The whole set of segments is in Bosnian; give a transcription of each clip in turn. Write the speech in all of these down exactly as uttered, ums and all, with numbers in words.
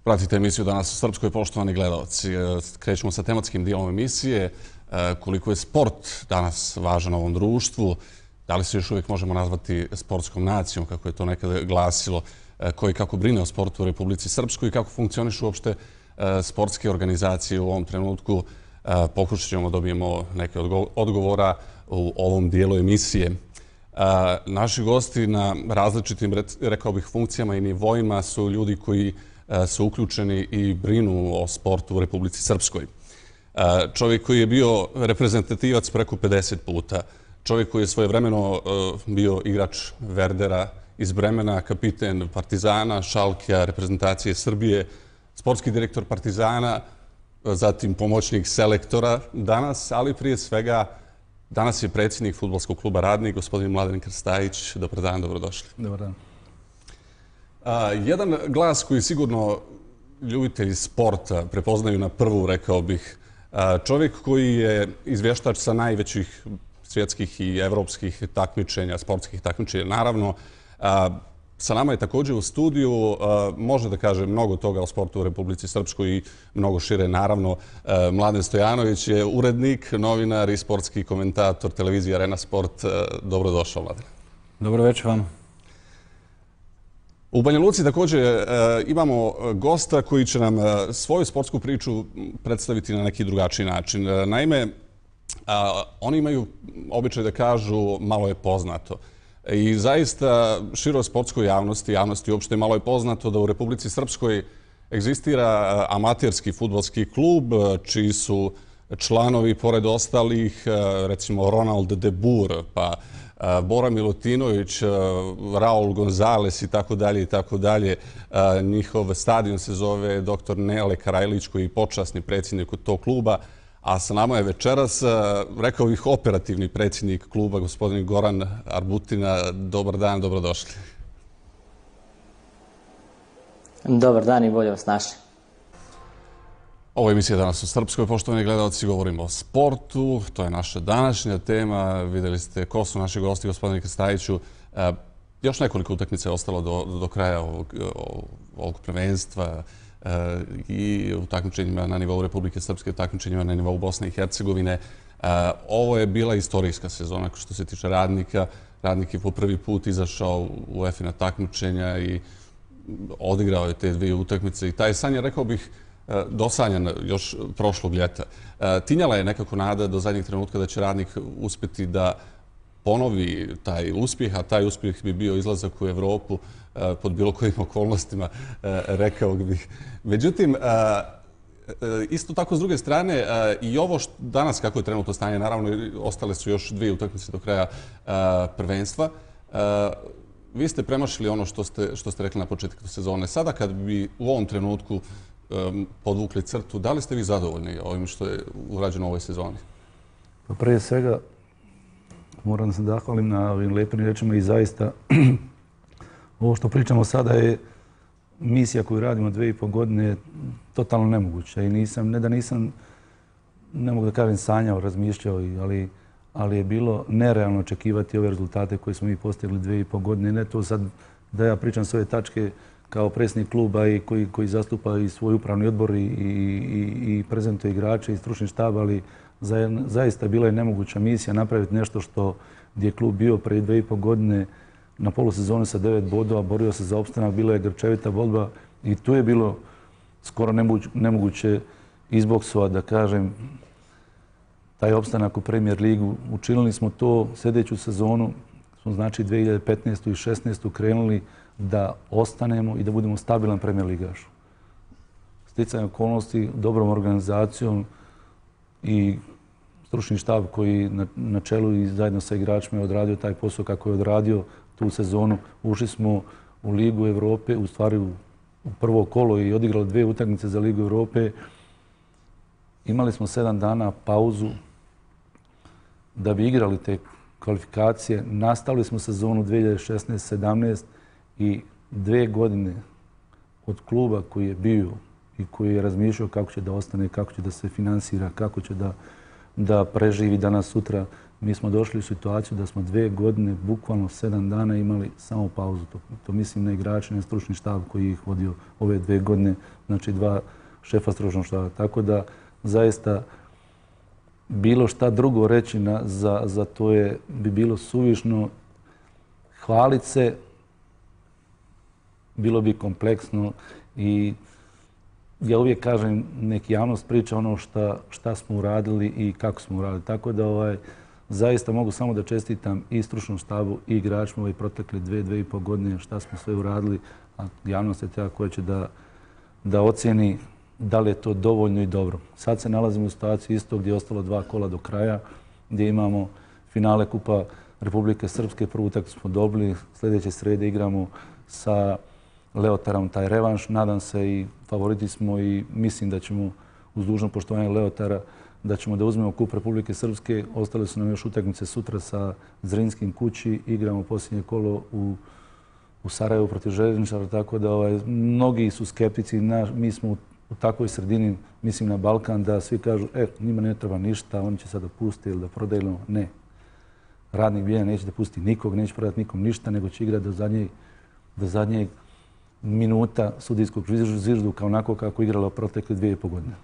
Pratite emisiju Danas u Srpskoj, poštovani gledalci. Krećemo sa tematskim dijelom emisije. Koliko je sport danas važan ovom društvu, da li se još uvijek možemo nazvati sportskom nacijom, kako je to nekada glasilo, koji kako brine o sportu u Republici Srpskoj i kako funkcionišu uopšte sportske organizacije u ovom trenutku. Pokušat ćemo dobijemo neke odgovora u ovom dijelu emisije. Naši gosti na različitim, rekao bih, funkcijama i nivoima su ljudi koji su uključeni i brinu o sportu u Republici Srpskoj. Čovjek koji je bio reprezentativac preko pedeset puta, čovjek koji je svojevremeno bio igrač Verdera iz Bremena, kapiten Partizana, Šalkija, reprezentacije Srbije, sportski direktor Partizana, zatim pomoćnik selektora danas, ali prije svega danas je predsjednik fudbalskog kluba Radnik, gospodin Mladen Krstajić. Dobar dan, dobrodošli. Dobar dan. Jedan glas koji sigurno ljubitelji sporta prepoznaju na prvu, rekao bih, čovjek koji je izvještač sa najvećih svjetskih i evropskih takmičenja, sportskih takmičenja. Naravno, sa nama je također u studiju, može da kaže mnogo toga o sportu u Republici Srpskoj i mnogo šire. Naravno, Mladen Stojanović je urednik, novinar i sportski komentator televizije Arena Sport. Dobrodošao, Mladen. Dobro večer vam. U Banja Luci također imamo gosta koji će nam svoju sportsku priču predstaviti na neki drugačiji način. Naime, oni imaju običaj da kažu malo je poznato. I zaista široj sportskoj javnosti, javnosti uopšte malo je poznato da u Republici Srpskoj egzistira amaterski fudbalski klub čiji su članovi, pored ostalih, recimo Ronald de Boer, pa Bora Milutinović, Raul Gonzales i tako dalje i tako dalje. Njihov stadion se zove doktor Nele Karajlić, koji je počasni predsjednik tog kluba. A sa nama je večeras, rekao bih, operativni predsjednik kluba, gospodin Goran Arbutina. Dobar dan, dobrodošli. Dobar dan i bolje vas našli. Ovo je emisija Danas u Srpskoj, poštovani gledalci, govorimo o sportu. To je naša današnja tema. Vidjeli ste ko su naši gosti, gospodine Krstajiću. Još nekoliko utakmica je ostalo do, do kraja ovog, ovog prvenstva i u takmičenjima na nivou Republike Srpske, u takmičenjima na nivou Bosne i Hercegovine. Ovo je bila istorijska sezona što se tiče Radnika. Radnik je po prvi put izašao u UEFA takmičenja i odigrao je te dvije utakmice. I taj san je, rekao bih, dosanjan još prošlog ljeta. Tinjala je nekako nada do zadnjeg trenutka da će Radnik uspjeti da ponovi taj uspjeh, a taj uspjeh bi bio izlazak u Evropu pod bilo kojim okolnostima, rekao bih. Međutim, isto tako s druge strane, i ovo danas kako je trenutno stanje, naravno ostale su još dvije utakmice do kraja prvenstva, vi ste premašili ono što ste, što ste rekli na početku sezone. Sada kad bi u ovom trenutku podvukli crtu, da li ste vi zadovoljni ovim što je urađeno u ovoj sezoni? Pa prije svega moram se zahvalim na ovim lijepim rečima i zaista ovo što pričamo sada je misija koju radimo dvije i pol godine totalno nemoguća i nisam, ne da nisam, ne mogu da kažem sanjao, razmišljao, ali, ali je bilo nerealno očekivati ove rezultate koje smo mi postigli dvije i pol godine. Ne to sad da ja pričam svoje tačke kao predsjednik kluba i koji, koji zastupa i svoj upravni odbor i, i, i prezentuje igrače i stručni štab, ali za, zaista bila je nemoguća misija napraviti nešto što gdje je klub bio prije dvije i pol godine na polusezonu sa devet bodova, borio se za opstanak, bila je grčevita borba i tu je bilo skoro nemoguće, nemoguće izboksova, da kažem, taj opstanak u Premier ligu. Učinili smo to sljedeću sezonu, smo znači dvije hiljade petnaestu i šesnaestu krenuli da ostanemo i da budemo stabilan Premier ligaš. Sticanje okolnosti, dobrom organizacijom i stručni štab koji na, na čelu i zajedno sa igračima je odradio taj posao kako je odradio tu sezonu. Ušli smo u Ligu Evrope, u stvari u, u prvo kolo i odigrali dvije utakmice za Ligu Evrope. Imali smo sedam dana pauzu da bi igrali te kvalifikacije. Nastavili smo sezonu dvije hiljade šesnaeste sedamnaeste i dve godine od kluba koji je bio i koji je razmišljao kako će da ostane, kako će da se finansira, kako će da, da preživi danas sutra. Mi smo došli u situaciju da smo dve godine, bukvalno sedam dana imali samo pauzu. To, to mislim na igrače, na stručni štab koji ih vodio ove dve godine, znači dva šefa stručnog štaba. Tako da zaista bilo šta drugo reći na, za, za to je, bi bilo suvišno. Hvaliti se bilo bi kompleksno i ja uvijek kažem, nek javnost priča ono šta, šta smo uradili i kako smo uradili. Tako da ovaj, zaista mogu samo da čestitam i stručnom štabu i igračima ove protekle dve, dve i pol godine šta smo sve uradili, a javnost je ta koja će da, da ocjeni da li je to dovoljno i dobro. Sad se nalazimo u situaciji isto gdje je ostalo dva kola do kraja, gdje imamo finale Kupa Republike Srpske. Prvu utakmicu smo dobili, sljedeće srede igramo sa Leotarom taj revanš. Nadam se i favoriti smo i mislim da ćemo uz dužno poštovanje Leotara da ćemo da uzmemo Kup Republike Srpske. Ostale su nam još utakmice sutra sa Zrinskim kući. Igramo posljednje kolo u, u Sarajevu protiv Željezničara, tako da ovaj, mnogi su skeptici. Na, mi smo u, u takvoj sredini, mislim na Balkan, da svi kažu e, njima ne treba ništa, oni će sad da pusti ili da prodaju. Ne. Radnik Bijeljina neće da pusti nikog, neće prodati nikom ništa, nego će igrati do zadnjeg, do zadnjeg minuta sudijskog zvižduka onako kako je igrala protekle dvije i po godine.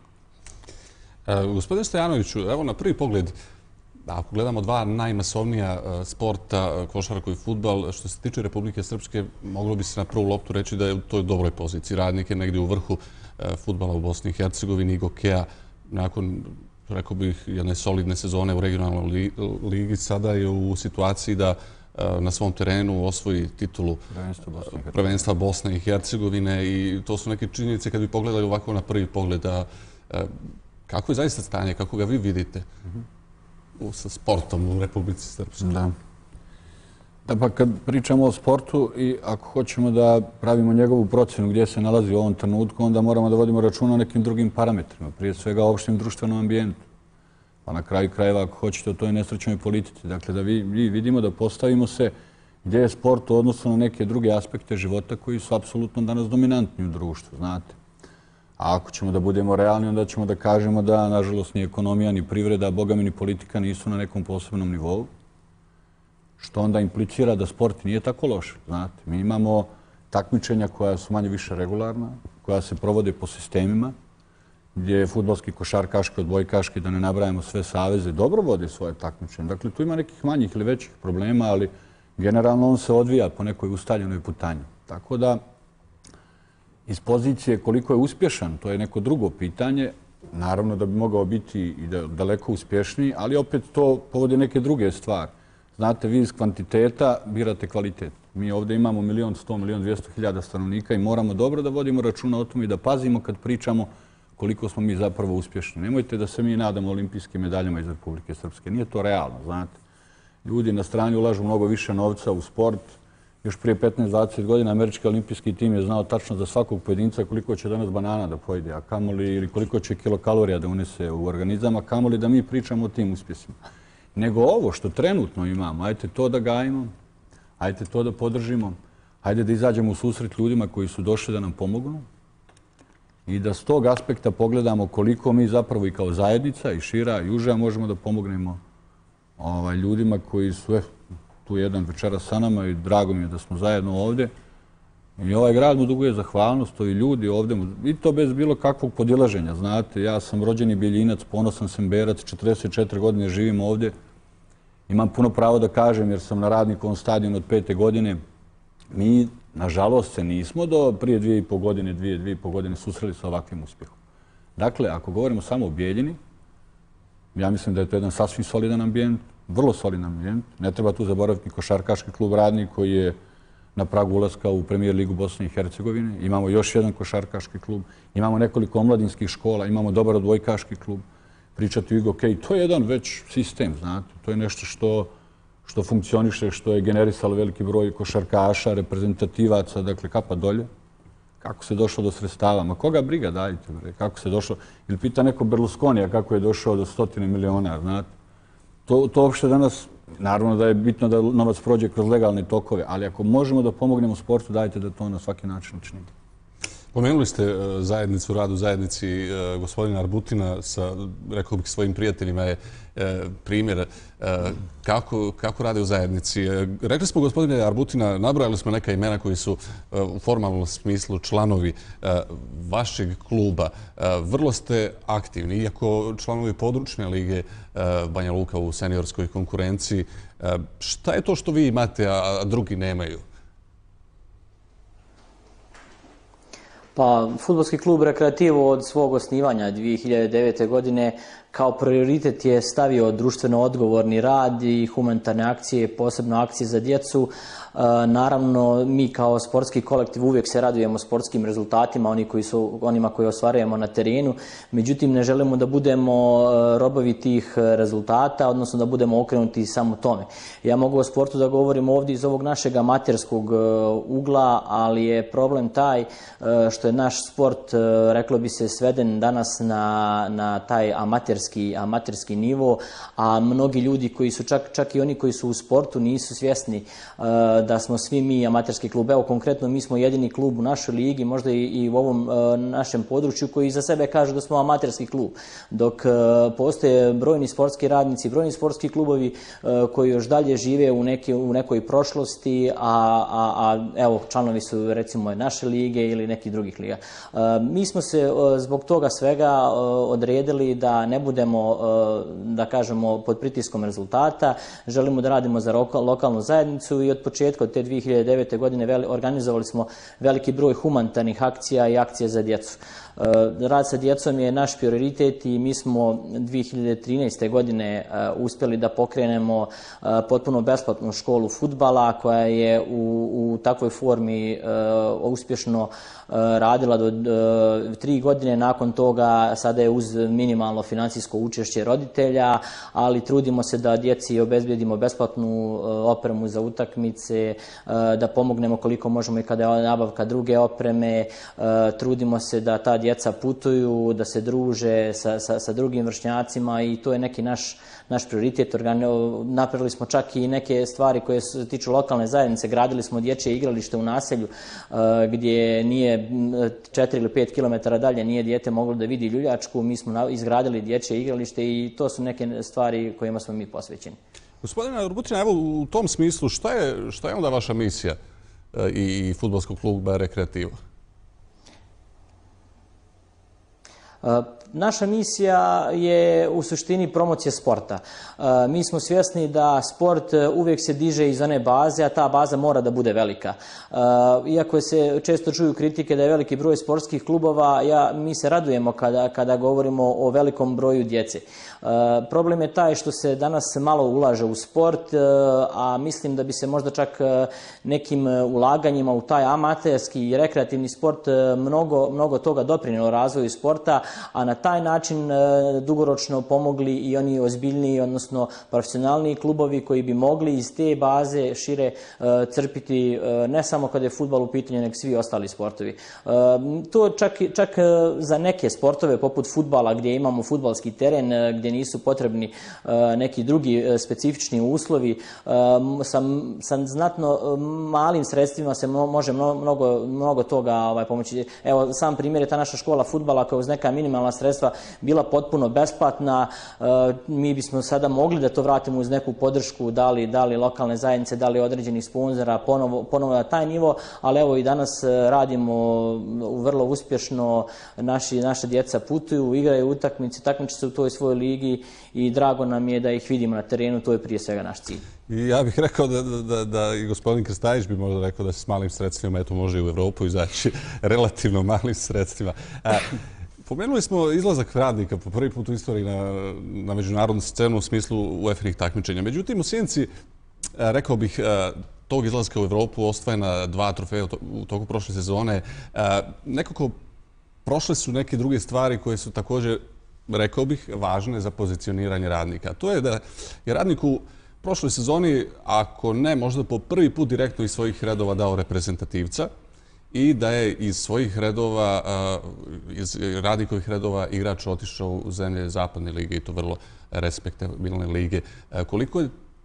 E, gospodine Stojanoviću, evo na prvi pogled, ako gledamo dva najmasovnija sporta, košarku i fudbal, što se tiče Republike Srpske, moglo bi se na prvu loptu reći da je u toj dobroj poziciji. Radnik je negdje u vrhu fudbala u Bosni i Hercegovini i Gokeja nakon, rekao bih, jedne solidne sezone u regionalnoj ligi. Sada je u situaciji da na svom terenu osvoji titulu prvenstva Bosne i Hercegovine i to su neke činjenice kad bi pogledali ovako na prvi pogled. Kako je zaista stanje, kako ga vi vidite sa sportom u Republici Srpskoj? Da. Da, pa kad pričamo o sportu i ako hoćemo da pravimo njegovu procjenu gdje se nalazi u ovom trenutku, onda moramo da vodimo računa o nekim drugim parametrima, prije svega o opštem društvenom ambijentu. Pa na kraju krajeva, ako hoćete, o toj nesrećnoj politici. Dakle, da vi, vi vidimo da postavimo se gdje je sport u odnosu na neke druge aspekte života koji su apsolutno danas dominantni u društvu, znate. A ako ćemo da budemo realni, onda ćemo da kažemo da, nažalost, ni ekonomija, ni privreda, a boga mi ni politika nisu na nekom posebnom nivou, što onda implicira da sport nije tako loš, znate. Mi imamo takmičenja koja su manje više regularna, koja se provode po sistemima, gdje je fudbalski, košarkaški, odbojkaški, da ne nabrajamo sve saveze, dobro vode svoje takmičenje. Dakle, tu ima nekih manjih ili većih problema, ali generalno on se odvija po nekoj ustaljenoj putanji. Tako da, iz pozicije koliko je uspješan, to je neko drugo pitanje. Naravno da bi mogao biti i daleko uspješniji, ali opet to povodi neke druge stvari. Znate, vi iz kvantiteta birate kvalitet. Mi ovdje imamo milijon sto, milijon dvijesto hiljada stanovnika i moramo dobro da vodimo računa o tome i da pazimo kad pričamo koliko smo mi zapravo uspješni. Nemojte da se mi nadamo olimpijskim medaljama iz Republike Srpske. Nije to realno, znate. Ljudi na strani ulažu mnogo više novca u sport. Još prije petnaest dvadeset godina američki olimpijski tim je znao tačno za svakog pojedinca koliko će danas banana da pojede, a kamoli ili koliko će kilokalorija da unese u organizam, a kamoli da mi pričamo o tim uspjesima. Nego ovo što trenutno imamo, ajte to da gajimo, ajte to da podržimo, ajde da izađemo u susret ljudima koji su došli da nam pomognu i da s tog aspekta pogledamo koliko mi zapravo i kao zajednica i šira i uža možemo da pomognemo ovaj, ljudima koji su eh, tu jedan večera sa nama i drago mi je da smo zajedno ovdje. I ovaj grad mu duguje zahvalnost, ovi ljudi ovdje, i to bez bilo kakvog podilaženja. Znate, ja sam rođeni Bijeljinac, ponosan sam Berac, četrdeset četiri godine živim ovdje. Imam puno pravo da kažem jer sam na Radnikovom stadionu od pete godine. Mi, nažalost, se nismo do prije dvije i po godine, dvije, dvije i po godine susreli sa ovakvim uspjehom. Dakle, ako govorimo samo o Bijeljini, ja mislim da je to jedan sasvim solidan ambijent, vrlo solidan ambijent. Ne treba tu zaboraviti košarkaški klub Radnik koji je na pragu ulaska u Premijer ligu Bosne i Hercegovine. Imamo još jedan košarkaški klub, imamo nekoliko omladinskih škola, imamo dobar odbojkaški klub. Pričati u Igokej, to je jedan već sistem, znate. To je nešto što, što funkcioniše, što je generisalo veliki broj košarkaša, reprezentativaca, dakle kapa dolje. Kako se došlo do sredstava? Ma koga briga, dajte, bre, kako se došlo? Ili pita neko Berlusconija kako je došao do stotine miliona, znate. To, to uopšte danas, naravno da je bitno da novac prođe kroz legalne tokove, ali ako možemo da pomognemo sportu, dajte da to na svaki način učinimo. Pomenuli ste zajednicu, rad u zajednici gospodina Arbutina sa, rekao bih, svojim prijateljima je primjer kako, kako rade u zajednici. Rekli smo, gospodine Arbutina, nabrojali smo neka imena koji su u formalnom smislu članovi vašeg kluba. Vrlo ste aktivni, iako članovi područne lige Banja Luka u seniorskoj konkurenciji. Šta je to što vi imate, a drugi nemaju? Pa, fudbalski klub Rekreativo od svog osnivanja dvije hiljade devete. godine kao prioritet je stavio društveno odgovorni rad i humanitarne akcije, posebno akcije za djecu. Naravno, mi kao sportski kolektiv uvijek se radujemo sportskim rezultatima, oni koji su, onima koje ostvarujemo na terenu. Međutim, ne želimo da budemo robovi tih rezultata, odnosno da budemo okrenuti samo tome. Ja mogu o sportu da govorim ovdje iz ovog našeg amaterskog ugla, ali je problem taj što je naš sport, reklo bi se, sveden danas na, na taj amaterski, amaterski nivo, a mnogi ljudi koji su, čak, čak i oni koji su u sportu, nisu svjesni da smo svi mi amaterski klub. Evo, konkretno, mi smo jedini klub u našoj ligi, možda i, i u ovom e, našem području, koji za sebe kaže da smo amaterski klub. Dok e, postoje brojni sportski radnici, brojni sportski klubovi e, koji još dalje žive u, neki, u nekoj prošlosti, a, a, a evo, članovi su recimo naše lige ili nekih drugih liga. E, mi smo se e, zbog toga svega e, odredili da ne budemo, e, da kažemo, pod pritiskom rezultata. Želimo da radimo za lokalnu zajednicu i od početka od te dvije hiljade devete. godine organizovali smo veliki broj humanitarnih akcija i akcija za djecu. Rad sa djecom je naš prioritet i mi smo dvije hiljade trinaeste. godine uspjeli da pokrenemo potpuno besplatnu školu fudbala koja je u, u takvoj formi uspješno radila do tri godine. Nakon toga sada je uz minimalno financijsko učešće roditelja, ali trudimo se da djeci obezbijedimo besplatnu opremu za utakmice, da pomognemo koliko možemo i kada je nabavka druge opreme. Trudimo se da ta djeca putuju, da se druže sa, sa, sa drugim vršnjacima i to je neki naš, naš prioritet. Napravili smo čak i neke stvari koje se tiču lokalne zajednice. Gradili smo dječje igralište u naselju gdje nije četiri ili pet kilometara dalje nije dijete moglo da vidi ljuljačku. Mi smo izgradili dječje igralište i to su neke stvari kojima smo mi posvećeni. Gospodine Arbutina, evo u tom smislu šta je, šta je onda vaša misija i fudbalskog kluba Rekreativo? Naša misija je u suštini promocija sporta. Mi smo svjesni da sport uvijek se diže iz one baze, a ta baza mora da bude velika. Iako se često čuju kritike da je veliki broj sportskih klubova, ja, mi se radujemo kada, kada govorimo o velikom broju djece. Problem je taj što se danas malo ulaže u sport, a mislim da bi se možda čak nekim ulaganjima u taj amaterski i rekreativni sport mnogo, mnogo toga doprinijelo razvoju sporta, a na taj način dugoročno pomogli i oni ozbiljniji, odnosno profesionalniji klubovi koji bi mogli iz te baze šire crpiti ne samo kada je fudbal u pitanju, nego svi ostali sportovi. To čak, čak za neke sportove poput fudbala gdje imamo fudbalski teren, gdje nisu potrebni neki drugi specifični uslovi, sa, sa znatno malim sredstvima se može mnogo, mnogo toga ovaj, pomoći. Evo, sam primjer je ta naša škola fudbala koja uz neka minimalna sredstva bila potpuno besplatna. Mi bismo sada mogli da to vratimo uz neku podršku, da li, da li lokalne zajednice, da li određenih sponzora, ponovo, ponovo na taj nivo, ali evo i danas radimo vrlo uspješno, naši, naša djeca putuju, igraju utakmice, takmiče se u toj svojoj ligi i drago nam je da ih vidimo na terenu, to je prije svega naš cilj. I ja bih rekao da, da, da i gospodin Krstajić bi možda rekao da se s malim sredstvima eto može i u Evropu izaći relativno malim sredstvima. A, pomenuli smo izlazak Radnika po prvi put u istoriji na, na međunarodnu scenu u smislu U E F-inih takmičenja. Međutim, u sjenci, rekao bih, tog izlaska u Evropu osvojena dva trofeja u toku prošle sezone. Nekako prošle su neke druge stvari koje su također, rekao bih, važne za pozicioniranje Radnika. To je da je Radnik u prošloj sezoni, ako ne, možda po prvi put direktno iz svojih redova dao reprezentativca i da je iz svojih redova, iz Radnikovih redova igrač otišao u zemlje Zapadne lige i to vrlo respektabilne lige. Koliko je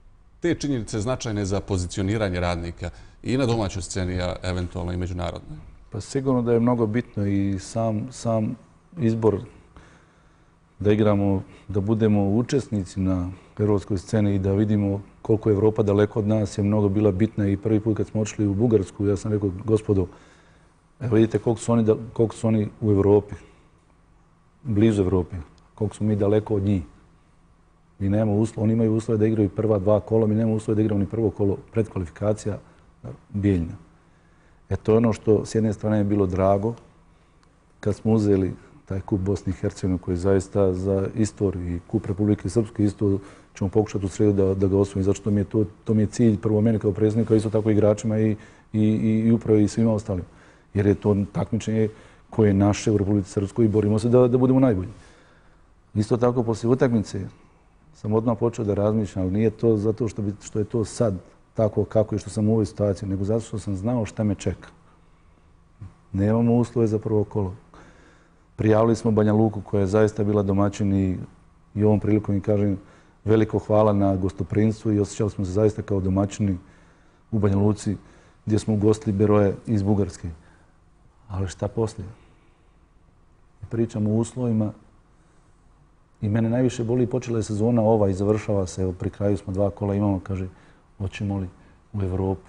te činjenice značajne za pozicioniranje Radnika i na domaćoj sceni, a eventualno i međunarodnoj? Pa sigurno da je mnogo bitno i sam, sam izbor da igramo, da budemo učesnici na europskoj sceni i da vidimo koliko je Evropa daleko od nas je mnogo bila bitna i prvi put kad smo otišli u Bugarsku, ja sam rekao, gospodo, evo vidite koliko su oni, koliko su oni u Evropi, blizu Evropi, koliko smo mi daleko od njih. Mi nemamo uslova, oni imaju uslove da igraju prva dva kola, mi nemamo uslove da igramo ni prvo kolo predkvalifikacija Bijeljina. E to je ono što s jedne strane je bilo drago kad smo uzeli taj kup Bosne i Hercegovine koji je zaista za istoriju i kup Republike Srpske isto ćemo pokušati u sredu da, da ga osvojimo, zato što mi je to, to mi je cilj prvo meni kao predsjednika, isto tako igračima i, i, i upravo i svima ostalim. Jer je to takmičenje koje je naše u Republici Srpskoj i borimo se da, da budemo najbolji. Isto tako poslije utakmice sam odmah počeo da razmišljam, ali nije to zato što, bi, što je to sad tako kako je što sam u ovoj situaciji, nego zato što sam znao šta me čeka. Nemamo uslove za prvo kolo. Prijavili smo Banja Luku koja je zaista bila domaćin i, i ovom prilikom im kažem veliko hvala na gostoprinstvu i osjećali smo se zaista kao domaćini u Banja Luci gdje smo ugostili Beroje iz Bugarske. Ali šta poslije? Pričamo o uslovima i mene najviše boli, počela je sezona ova i završava se, evo pri kraju smo dva kola imamo, kaže, hoćemo li u Evropu?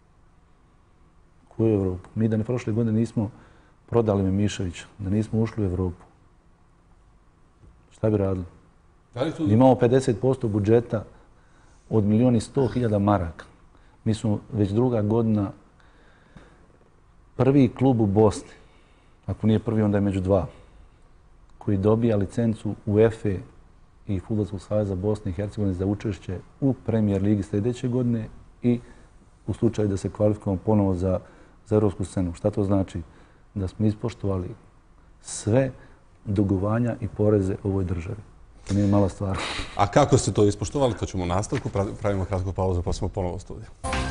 Koju Evropu? Mi da ne prošle godine nismo prodali Memiševića, da nismo ušli u Evropu. Šta bi radili? Imamo pedeset posto budžeta od milijun i sto hiljada maraka. Mi smo već druga godina prvi klub u Bosni, ako nije prvi, onda je među dva, koji dobija licencu UEFA i Fudbalskog saveza Bosne i Hercegovine za učešće u Premier ligi sljedeće godine i u slučaju da se kvalifikujemo ponovo za, za europsku scenu. Šta to znači? Da smo ispoštovali sve dugovanja i poreze ovoj državi. To nije mala stvar. A kako ste to ispoštovali? To ćemo u nastavku. Pravimo kratku pauzu pa smo ponovo u studiju.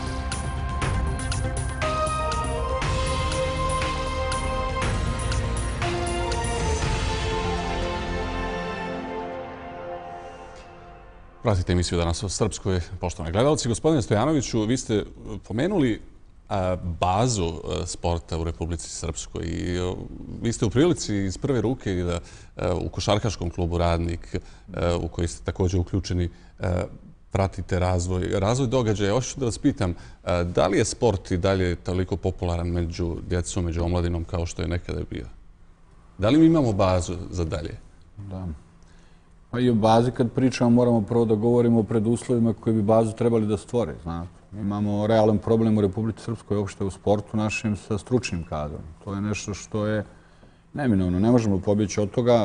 Pratite emisiju danas o Srpskoj, poštovani gledalci. Gospodine Stojanoviću, vi ste pomenuli bazu sporta u Republici Srpskoj i vi ste u prilici iz prve ruke da u košarkaškom klubu Radnik, u koji ste također uključeni, pratite razvoj, razvoj događaja. Hoću da vas pitam, da li je sport i dalje toliko popularan među djecom, među omladinom kao što je nekada bio? Da li mi imamo bazu za dalje? Da. Pa i o bazi kad pričamo moramo prvo da govorimo o preduslovima koji bi bazu trebali da stvore, znate. Imamo realan problem u Republici Srpskoj, uopšte u sportu našim, sa stručnim kadrom. To je nešto što je neminovno. Ne možemo pobjeći od toga,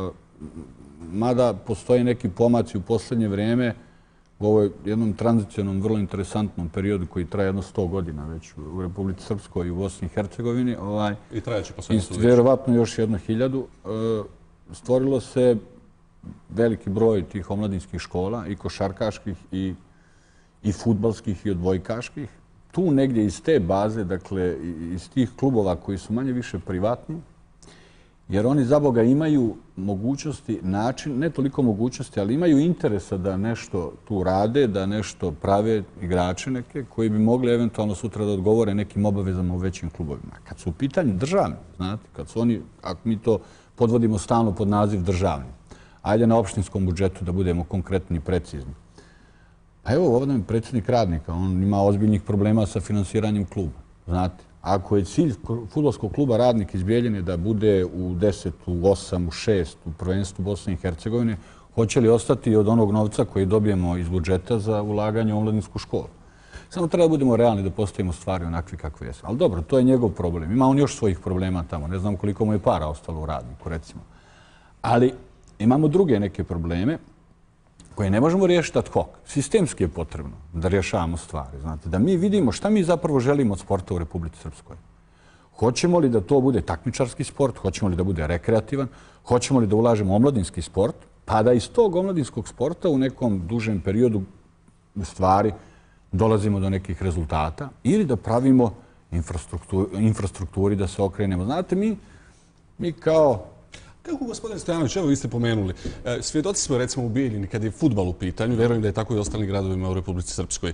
mada postoje neki pomaci u posljednje vrijeme u ovoj jednom tranzicionom, vrlo interesantnom periodu koji traje jedno sto godina već u Republici Srpskoj i u Bosni i Hercegovini. Ovaj, I trajeće po svemu sudeći. Vjerovatno još jedno hiljadu. Stvorilo se veliki broj tih omladinskih škola, i košarkaških, i i fudbalskih i odbojkaških. Tu negdje iz te baze, dakle iz tih klubova koji su manje više privatni, jer oni za Boga imaju mogućnosti, način, ne toliko mogućnosti, ali imaju interesa da nešto tu rade, da nešto prave igrače neke koji bi mogli eventualno sutra da odgovore nekim obavezama u većim klubovima. Kad su u pitanju državni, znate, kad su oni, ako mi to podvodimo stalno pod naziv državni, ajde na opštinskom budžetu da budemo konkretni i precizni. Pa evo, ovdje je predsjednik Radnika, on ima ozbiljnih problema sa finansiranjem kluba. Znate, ako je cilj fudbalskog kluba Radnik iz Bijeljine da bude u deset, u osam, u šest, u prvenstvu Bosne i Hercegovine, hoće li ostati od onog novca koji dobijemo iz budžeta za ulaganje u omladinsku školu? Samo treba da budemo realni da postavimo stvari onakvi kakve jesu. Ali dobro, to je njegov problem. Ima on još svojih problema tamo. Ne znam koliko mu je para ostalo u Radniku, recimo. Ali imamo druge neke probleme koje ne možemo riješiti ad hoc. Sistemski je potrebno da rješavamo stvari. Znate, da mi vidimo šta mi zapravo želimo od sporta u Republici Srpskoj. Hoćemo li da to bude takmičarski sport, hoćemo li da bude rekreativan, hoćemo li da ulažemo u omladinski sport, pa da iz tog omladinskog sporta u nekom dužem periodu u stvari dolazimo do nekih rezultata ili da pravimo infrastrukturi da se okrenemo. Znate, mi, mi kao... Kako, gospodine Stojanović, evo vi ste pomenuli, svjedoci smo recimo u Bijeljini kad je fudbal u pitanju, vjerujem da je tako i u ostalim gradovima u Republici Srpskoj.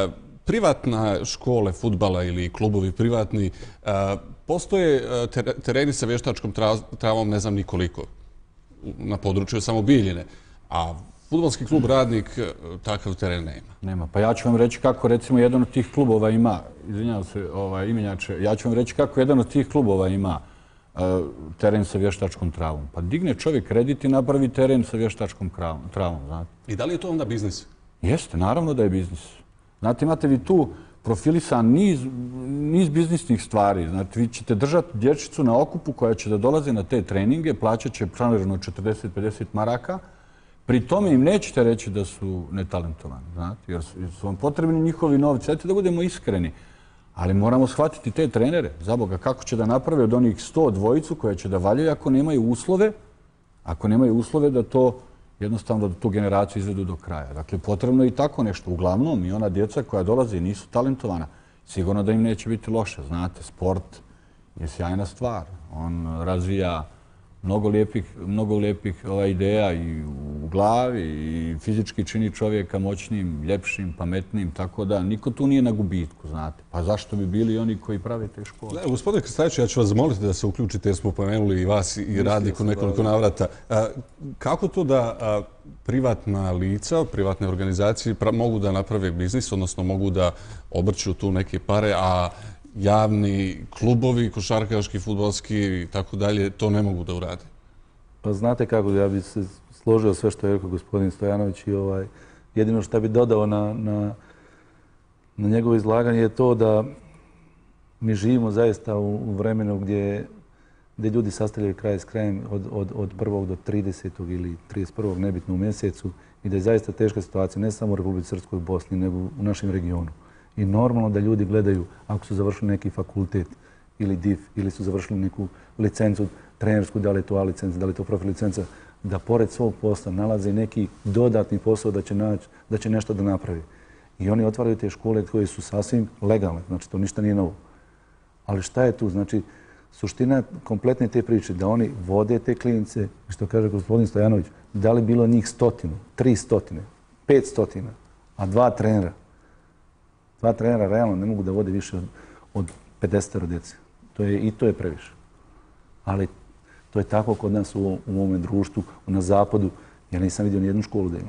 Privatna škole fudbala ili klubovi privatni, postoje tereni sa vještačkom travom, ne znam nikoliko. na području samo Bijeljine. A fudbalski klub Radnik takav teren nema. Nema. Pa ja ću vam reći kako recimo jedan od tih klubova ima, izvinjavam se, ovaj, imenjače, ja ću vam reći kako jedan od tih klubova ima uh, teren sa vještačkom travom. Pa digne čovjek kredit i napravi teren sa vještačkom travom, znate. I da li je to onda biznis? Jeste, naravno da je biznis. Znate, imate vi tu profilisan niz, niz biznisnih stvari. Znači, vi ćete držati dječicu na okupu koja će da dolaze na te treninge, plaćat će članarinu četrdeset do pedeset maraka, pri tome im nećete reći da su netalentovani, znate, jer su vam potrebni njihovi novci. Ajte da budemo iskreni, ali moramo shvatiti te trenere, za Boga, kako će da naprave od onih sto dvojicu koje će da valjaju ako nemaju uslove, ako nemaju uslove da to jednostavno da tu generaciju izvedu do kraja. Dakle, potrebno je i tako nešto. Uglavnom, i ona djeca koja dolaze i nisu talentovana, sigurno da im neće biti loše. Znate, sport je sjajna stvar. On razvija mnogo lijepih, mnogo lijepih ova, ideja i u glavi i fizički čini čovjeka moćnim, ljepšim, pametnim, tako da niko tu nije na gubitku, znate. Pa zašto bi bili oni koji prave te škole? Ne, gospodine Krstajiću, ja ću vas zamoliti da se uključite jer smo pomenuli i vas i Radnik u nekoliko navrata. A, kako to da a, privatna lica, privatne organizacije pra, mogu da naprave biznis, odnosno mogu da obrću tu neke pare, a javni klubovi, košarkaški, fudbalski i tako dalje, to ne mogu da urade? Pa znate kako, ja bih se složio sve što je rekao gospodin Stojanović i ovaj, jedino što bih dodao na, na, na njegovo izlaganje je to da mi živimo zaista u, u vremenu gdje, gdje ljudi sastavljaju kraj s krajem od, od, od prvog do tridesetog ili trideset prvog nebitno u mjesecu i da je zaista teška situacija ne samo u Republici Srpskoj i Bosni, nego u našem regionu. I normalno da ljudi gledaju ako su završili neki fakultet ili D I F ili su završili neku licencu trenersku, da li je to A licenca, da li je to profil licenca, da pored svog posla nalaze neki dodatni posao da će, naći, da će nešto da napravi. I oni otvaraju te škole koje su sasvim legalne, znači to ništa nije novo. Ali šta je tu? Znači, suština kompletne te priče da oni vode te klinice, što kaže gospodin Stojanović, da li bilo njih stotinu, tri stotine, pet stotina, a dva trenera. Dva trenera realno ne mogu da vode više od, od pedeset djece. To je, I to je previše. Ali to je tako kod nas u, u ovome društvu, na zapadu. Ja nisam vidio nijednu školu da ima.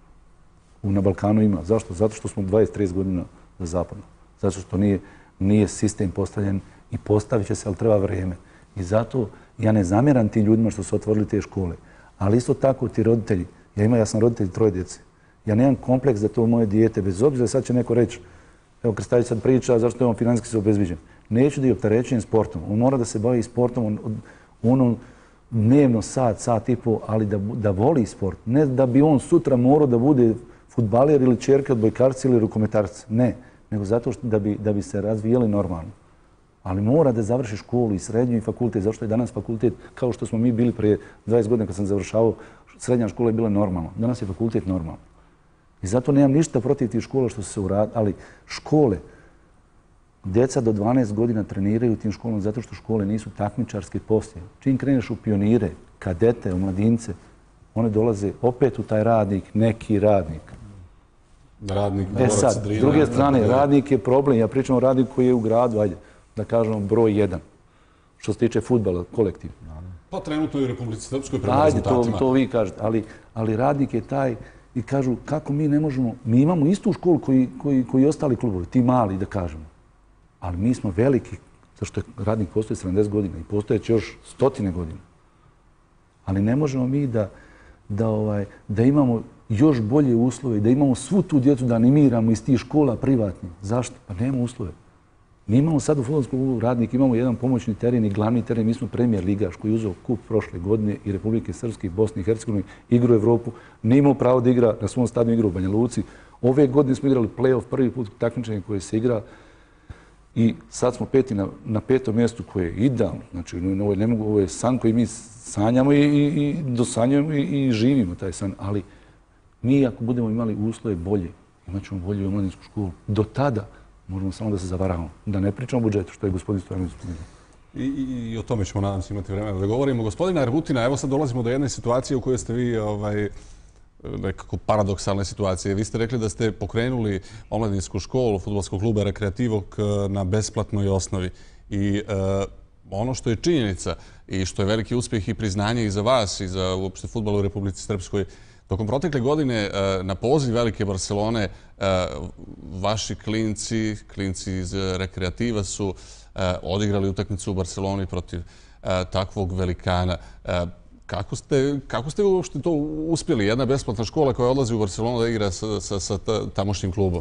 U, na Balkanu ima. Zašto? Zato što smo dvadeset do trideset godina za zapadno. Zato što nije, nije sistem postavljen i postavit će se, ali treba vrijeme. I zato ja ne zamjeram tim ljudima što su otvorili te škole. Ali isto tako ti roditelji. Ja, ima, ja sam roditelj troje djece. Ja nemam kompleks da to moje dijete, bez obzira sad će neko reći, evo Krstajić sad priča zašto je on financijski se obezbiđen. Neću da je opterećujem sportom. On mora da se bavi sportom on, ono dnevno sat, sat i pol, ali da, da voli sport. Ne da bi on sutra morao da bude fudbaler ili čerka od bojkarca ili rukometarca. Ne, nego zato što da bi, da bi se razvijeli normalno. Ali mora da završi školu i srednju i fakultet. Zašto je danas fakultet, kao što smo mi bili prije dvadeset godina kad sam završavao, srednja škola je bila normalna. Danas je fakultet normalno. I zato nemam ništa protiv tih škola što su se uradili, ali škole, djeca do dvanaest godina treniraju u tim školama zato što škole nisu takmičarske poslije. Čim kreneš u pionire, kadete, u mladince, one dolaze opet u taj radnik, neki radnik. Radnik, e sad, s druge strane, radnik je problem. Ja pričam o radniku koji je u gradu, ajde, da kažemo broj jedan. Što se tiče fudbala, kolektiv. Pa trenutno je u Republici Srpskoj prema ajde, rezultatima. To, to vi kažete, ali, ali radnik je taj i kažu kako mi ne možemo, mi imamo istu školu koji, koji, koji ostali klubovi, ti mali da kažemo. Ali mi smo veliki, zašto je radnik postoji sedamdeset godina i postojeće još stotine godina. Ali ne možemo mi da, da, ovaj, da imamo još bolje uslove, da imamo svu tu djecu da animiramo iz tih škola privatnih. Zašto? Pa nema uslove. Mi imamo sad u fudbalskom klubu Radnik, imamo jedan pomoćni teren i glavni teren. Mi smo premijer ligaš koji je uzeo kup prošle godine i Republike Srpske i Bosne i Hercegovine, igru Evropu. Nije imao pravo da igra na svom stadionu igru u Banja Luci. Ove godine smo igrali play-off, prvi put takmičenje koje se igra. I sad smo peti na, na petom mjestu koje je idealno. Znači, ovo je, ne mogu, ovo je san koji mi sanjamo i, i, i dosanjujemo i, i živimo taj san. Ali mi ako budemo imali uslove bolje, imat ćemo bolju omladinsku školu. Do tada možemo samo da se zavaravamo. Da ne pričamo o budžetu, što je gospodin Stojanović spomenuo. I, i, I o tome ćemo, nadam se, imati vremena da govorimo. Gospodina Ergutina, evo sad dolazimo do jedne situacije u kojoj ste vi ovaj, nekako paradoksalne situacije. Vi ste rekli da ste pokrenuli omladinsku školu fudbalskog kluba Rekreativog na besplatnoj osnovi. I e, ono što je činjenica i što je veliki uspjeh i priznanje i za vas i za uopšte fudbal u Republici Srpskoj, tokom protekle godine na poziv Velike Barcelone vaši klinci, klinci iz rekreativa su odigrali utakmicu u Barceloni protiv takvog velikana. Kako ste, kako ste uopšte to uspjeli? Jedna besplatna škola koja odlazi u Barcelonu da igra sa, sa, sa tamošnjim klubom.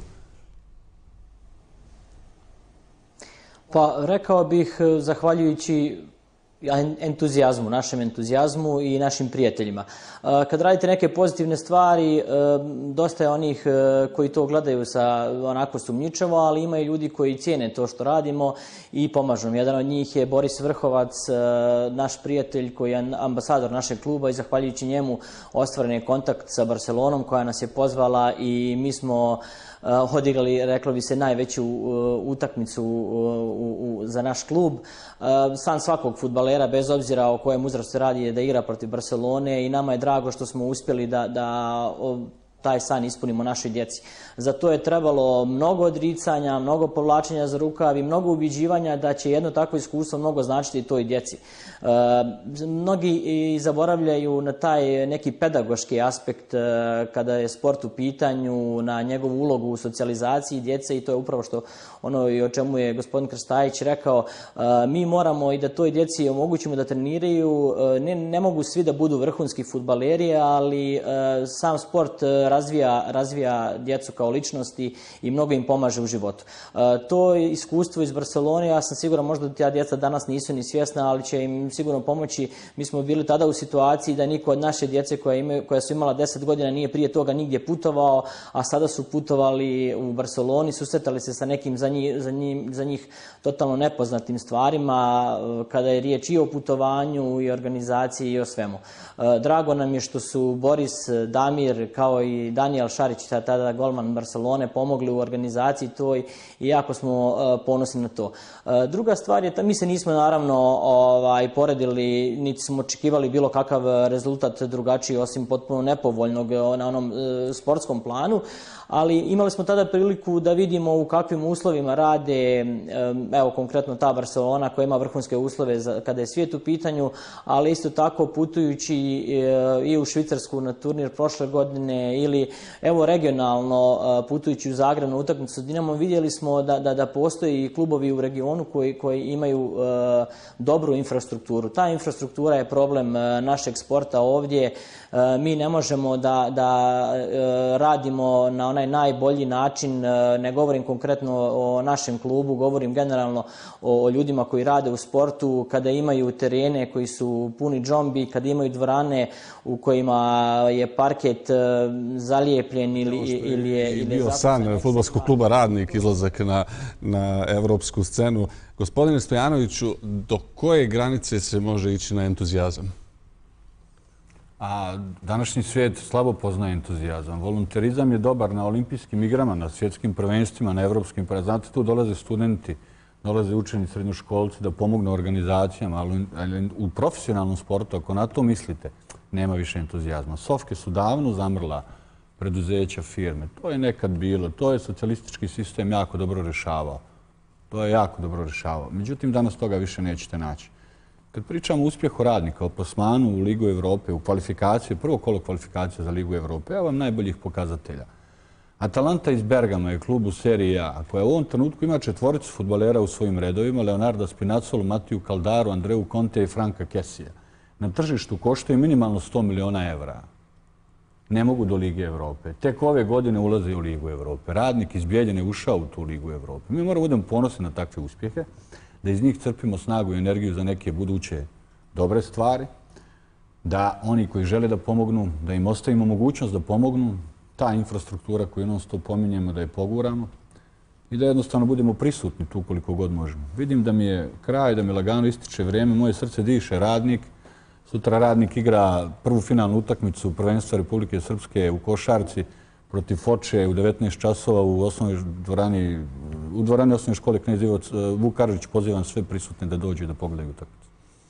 Pa rekao bih zahvaljujući entuzijazmu, našem entuzijazmu i našim prijateljima. Kad radite neke pozitivne stvari, dosta je onih koji to gledaju sa onako sumnjičavo, ali ima i ljudi koji cijene to što radimo i pomažu. Jedan od njih je Boris Vrhovac, naš prijatelj koji je ambasador našeg kluba i zahvaljujući njemu ostvaren je kontakt sa Barcelonom koja nas je pozvala i mi smo odigrali, reklo bi se, najveću utakmicu za naš klub. San svakog fudbalera, bez obzira o kojem uzrastu se radi, je da igra protiv Barcelone i nama je drago što smo uspjeli da, da taj san ispunimo našoj djeci. Za to je trebalo mnogo odricanja, mnogo povlačenja za rukav i mnogo ubiđivanja da će jedno takvo iskustvo mnogo značiti toj djeci. E, mnogi i zaboravljaju na taj neki pedagoški aspekt e, kada je sport u pitanju, na njegovu ulogu u socijalizaciji djece i to je upravo što ono i o čemu je gospodin Krstajić rekao. E, mi moramo i da toj djeci omogućimo da treniraju. E, ne, ne mogu svi da budu vrhunski fudbaleri, ali e, sam sport razvija, razvija djecu kao ličnosti i mnogo im pomaže u životu. E, to iskustvo iz Barcelone, ja sam siguran, možda ta djeca danas nisu ni svjesna, ali će im sigurno pomoći. Mi smo bili tada u situaciji da niko od naše djece koja, imaju, koja su imala deset godina nije prije toga nigdje putovao, a sada su putovali u Barceloni, susretali se sa nekim za njih, za njih, za njih totalno nepoznatim stvarima, kada je riječ i o putovanju i organizaciji i o svemu. E, drago nam je što su Boris, Damir, kao i Daniel Šarić, tada golman Barcelone, pomogli u organizaciji toj i jako smo uh, ponosni na to. Uh, druga stvar je, mi se nismo naravno ovaj, poredili, niti smo očekivali bilo kakav rezultat drugačiji, osim potpuno nepovoljnog na onom uh, sportskom planu, ali imali smo tada priliku da vidimo u kakvim uslovima rade, um, evo konkretno ta Barcelona koja ima vrhunske uslove za, kada je svijet u pitanju, ali isto tako putujući uh, i u Švicarsku na turnir prošle godine ili evo regionalno putujući u Zagreb na utakmicu s Dinamom, vidjeli smo da, da, da postoji klubovi u regionu koji, koji imaju uh, dobru infrastrukturu. Ta infrastruktura je problem uh, našeg sporta ovdje. Uh, mi ne možemo da, da uh, radimo na onaj najbolji način, uh, ne govorim konkretno o našem klubu, govorim generalno o, o ljudima koji rade u sportu, kada imaju terene koji su puni džombi, kada imaju dvorane u kojima je parket uh, zalijepljen ili, ili je... I bio san fudbalskog kluba Radnik, izlazak na, na evropsku scenu. Gospodine Stojanoviću, do koje granice se može ići na entuzijazam? A današnji svijet slabo poznaje entuzijazam. Volunterizam je dobar na olimpijskim igrama, na svjetskim prvenstvima, na evropskim prvenstvima. Znate, tu dolaze studenti, dolaze učeni srednjoškolci da pomognu organizacijama, ali u profesionalnom sportu, ako na to mislite, nema više entuzijazma. Sofke su davno zamrla, preduzeća, firme. To je nekad bilo. To je socijalistički sistem jako dobro rješavao. To je jako dobro rješavao. Međutim, danas toga više nećete naći. Kad pričamo o uspjehu Radnika, o plasmanu u Ligu Evrope, u kvalifikaciju, prvo kolo kvalifikacije za Ligu Evrope, evo vam najboljih pokazatelja. Atalanta iz Bergama je klub u seriji A, koja u ovom trenutku ima četvoricu fudbalera u svojim redovima, Leonarda Spinazzolu, Matiju Caldaru, Andreu Conte i Franka Kessija. Na tržištu koštaju minimalno sto miliona evra. Ne mogu do Lige Evrope. Tek ove godine ulaze u Ligu Evrope. Radnik iz Bijeljine je ušao u tu Ligu Evrope. Mi moramo budemo ponosni na takve uspjehe, da iz njih crpimo snagu i energiju za neke buduće dobre stvari, da oni koji žele da pomognu, da im ostavimo mogućnost da pomognu, ta infrastruktura koju non stop pominjemo, da je poguramo i da jednostavno budemo prisutni tu koliko god možemo. Vidim da mi je kraj, da mi lagano ističe vrijeme, moje srce diše Radnik. Sutra Radnik igra prvu finalnu utakmicu prvenstva Republike Srpske u košarci protiv Foče u devetnaest časova u osnovnoj dvorani, u dvorani osnovne škole Knez Ivo Vuk Karadžić. Pozivam sve prisutne da dođu i da pogledaju utakmicu.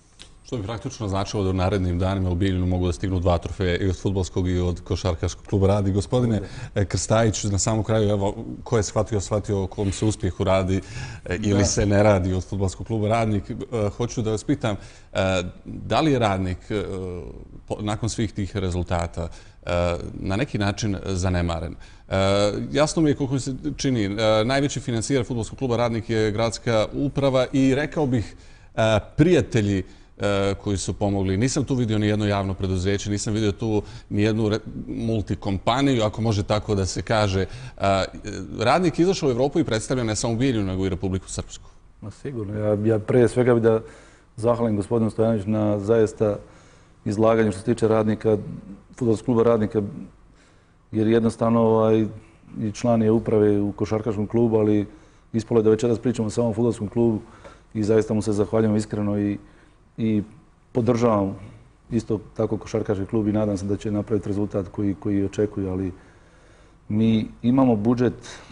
Što bi praktično značilo da u narednim danima u Bijeljinu mogu da stignu dva trofeja i od fudbalskog i od košarkaškog kluba Radnik. Gospodine Krstajić, na samom kraju, evo, ko je shvatio, shvatio o kom se uspjehu radi ili se ne radi od fudbalskog kluba Radnik. Hoću da vas pitam, da li je Radnik nakon svih tih rezultata na neki način zanemaren? Jasno mi je koliko se čini. Najveći financijer fudbalskog kluba Radnik je gradska uprava i rekao bih prijatelji koji su pomogli. Nisam tu vidio ni jedno javno preduzeće, nisam vidio tu ni jednu multikompaniju, ako može tako da se kaže. Radnik je izašao u Evropu i predstavlja ne samo Bijeljinu, nego i Republiku Srpsku. Ma sigurno. Ja, ja prije svega bih da zahvalim gospodinu Stojanoviću na zaista izlaganju što se tiče Radnika, fudbalskog kluba Radnika, jer jednostavno ovaj, i član je uprave u košarkaškom klubu, ali ispalo je da večeras pričamo samo o fudbalskom klubu i zaista mu se zahvaljujem iskreno i i podržavam isto tako košarkaški klub i nadam se da će napraviti rezultat koji, koji očekuju, ali mi imamo budžet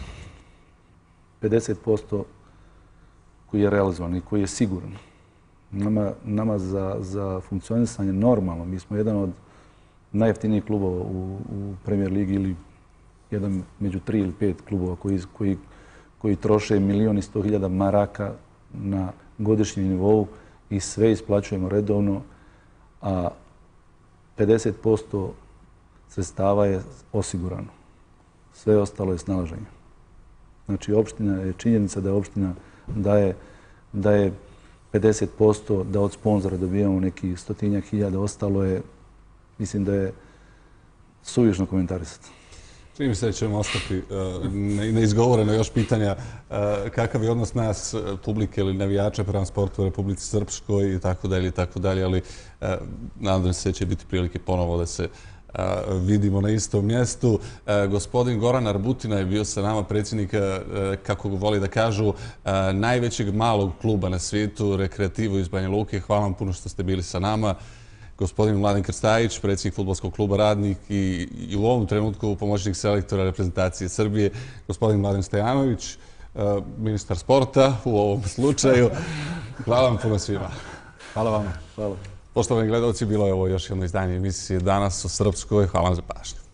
pedeset posto koji je realizovan i koji je siguran. Nama, nama za, za funkcionisanje normalno, mi smo jedan od najjeftinijih klubova u, u Premier Ligi ili jedan među tri ili pet klubova koji, koji, koji troše milijon i sto hiljada maraka na godišnjem nivou i sve isplaćujemo redovno, a pedeset posto sredstava je osigurano. Sve ostalo je snalaženje. Znači, opština je činjenica da je opština daje, daje pedeset posto, da od sponzora dobijamo neki stotinjak hiljada, ostalo je, mislim da je suvišno komentarisati. Čini mi se da ćemo ostati neizgovoreno još pitanja kakav je odnos nas, publike ili navijača prema sportu u Republici Srpskoj i tako dalje i tako dalje, ali nadam se da će biti prilike ponovo da se vidimo na istom mjestu. Gospodin Goran Arbutina je bio sa nama, predsjednika, kako voli da kažu, najvećeg malog kluba na svijetu, Rekreativu iz Banja Luke. Hvala vam puno što ste bili sa nama. Gospodin Mladen Krstajić, predsjednik fudbalskog kluba Radnik i, i u ovom trenutku pomoćnik selektora reprezentacije Srbije, gospodin Mladen Stojanović, ministar sporta u ovom slučaju. Hvala vam puno svima. Hvala vam. Hvala. Poštovani gledalci, bilo je ovo još jedno izdanje emisije Danas o Srpskoj. Hvala vam za pažnju.